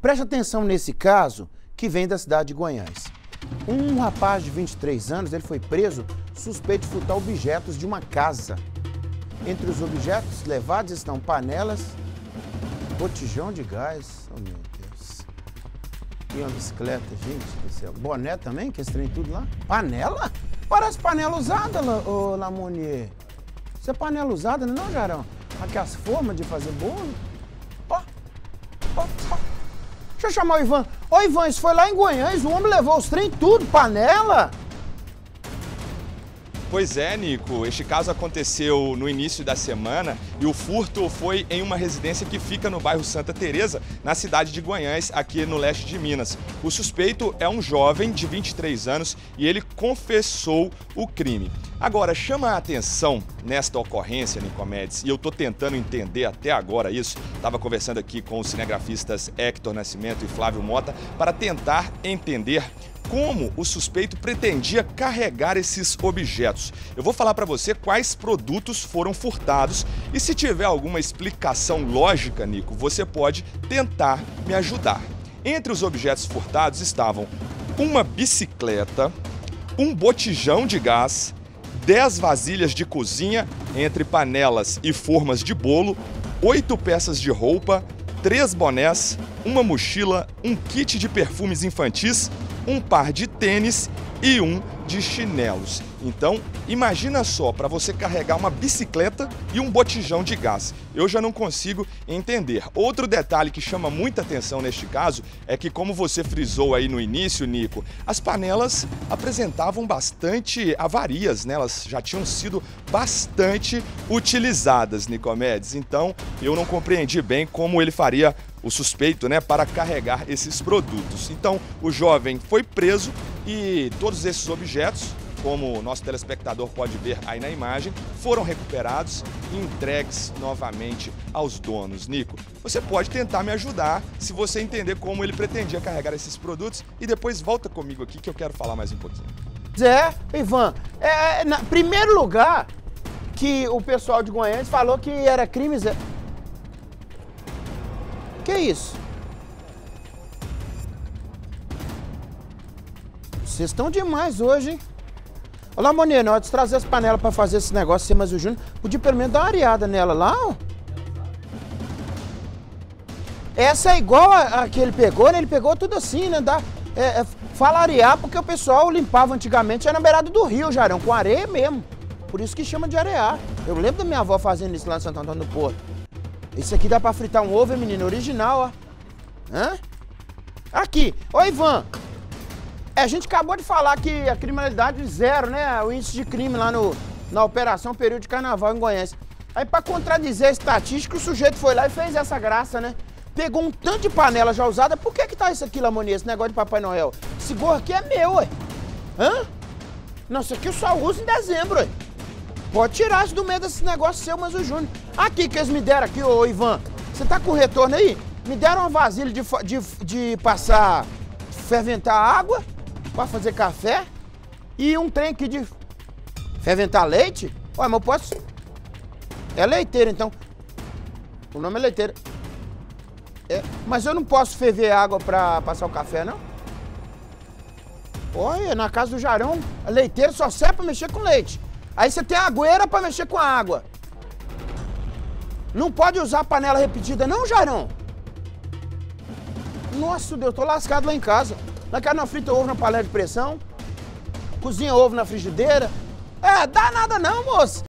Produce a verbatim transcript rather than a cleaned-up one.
Preste atenção nesse caso que vem da cidade de Guanhães. Um rapaz de vinte e três anos, ele foi preso suspeito de furtar objetos de uma casa. Entre os objetos levados estão panelas, botijão de gás, oh meu Deus, e uma bicicleta, gente do céu. Boné também, que esse trem tudo lá. Panela? Parece panela usada, ô Lamonier. Isso é panela usada, não é, Jarão? Aqui as formas de fazer bolo. Ó, ó, ó. Deixa eu chamar o Ivan. Ô Ivan, isso foi lá em Guanhães, o homem levou os trem tudo, panela? Pois é, Nico, este caso aconteceu no início da semana e o furto foi em uma residência que fica no bairro Santa Teresa, na cidade de Guanhães, aqui no leste de Minas. O suspeito é um jovem de vinte e três anos e ele confessou o crime. Agora, chama a atenção nesta ocorrência, Nicomedes, e eu tô tentando entender até agora isso, estava conversando aqui com os cinegrafistas Hector Nascimento e Flávio Mota, para tentar entender como o suspeito pretendia carregar esses objetos. Eu vou falar para você quais produtos foram furtados e se tiver alguma explicação lógica, Nico, você pode tentar me ajudar. Entre os objetos furtados estavam uma bicicleta, um botijão de gás, dez vasilhas de cozinha, entre panelas e formas de bolo, oito peças de roupa, três bonés, uma mochila, um kit de perfumes infantis, um par de tênis e um de chinelos. Então, imagina só, para você carregar uma bicicleta e um botijão de gás. Eu já não consigo entender. Outro detalhe que chama muita atenção neste caso é que, como você frisou aí no início, Nico, as panelas apresentavam bastante avarias, né? Elas já tinham sido bastante utilizadas, Nicomedes. Então, eu não compreendi bem como ele faria o suspeito, né, para carregar esses produtos. Então, o jovem foi preso e todos esses objetos, como o nosso telespectador pode ver aí na imagem, foram recuperados e entregues novamente aos donos. Nico, você pode tentar me ajudar se você entender como ele pretendia carregar esses produtos e depois volta comigo aqui que eu quero falar mais um pouquinho. Zé, Ivan, é, na primeiro lugar que o pessoal de Guanhães falou que era crime, Zé. Que isso? Vocês estão demais hoje, hein? Olá, Monet, na hora de trazer as panelas pra fazer esse negócio, você, mas o Júnior podia pelo menos dar uma areada nela lá, ó. Essa é igual a, a que ele pegou, né? Ele pegou tudo assim, né? Dá, é, é, fala arear porque o pessoal limpava antigamente, era na beirada do rio, Jarão, com areia mesmo. Por isso que chama de arear. Eu lembro da minha avó fazendo isso lá em Santo Antônio do Porto. Esse aqui dá pra fritar um ovo, menino, original, ó. Hã? Aqui, ô Ivan. É, a gente acabou de falar que a criminalidade zero, né? O índice de crime lá no, na Operação Período de Carnaval em Goiás. Aí pra contradizer a estatística, o sujeito foi lá e fez essa graça, né? Pegou um tanto de panela já usada. Por que que tá isso aqui, Lamonier, esse negócio de Papai Noel? Esse gorro aqui é meu, ué. Hã? Não, isso aqui eu só uso em dezembro, ué. Pode tirar isso do meio desse negócio seu, mas o Júnior. Aqui que eles me deram aqui, ô Ivan. Você tá com retorno aí? Me deram uma vasilha de, de, de passar, ferventar água, pra fazer café. E um trem aqui de ferventar leite. Ué, mas eu posso... É leiteira, então. O nome é leiteira. É, mas eu não posso ferver água pra passar o café, não? Olha, na casa do Jarão, a leiteira só serve pra mexer com leite. Aí você tem a agueira pra mexer com a água. Não pode usar panela repetida não, Jarão? Nossa, Deus, tô lascado lá em casa. Lá em casa não frita ovo na panela de pressão. Cozinha ovo na frigideira. É, dá nada não, moço.